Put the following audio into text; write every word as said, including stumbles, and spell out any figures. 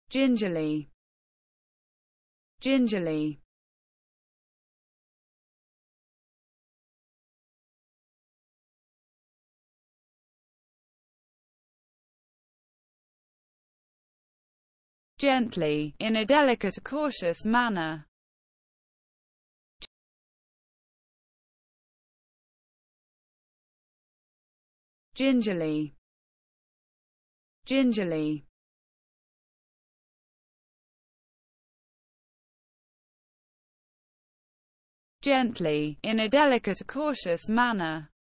gingerly, gingerly, gently, in a delicate, cautious manner, gingerly, gingerly, gently, in a delicate, cautious manner.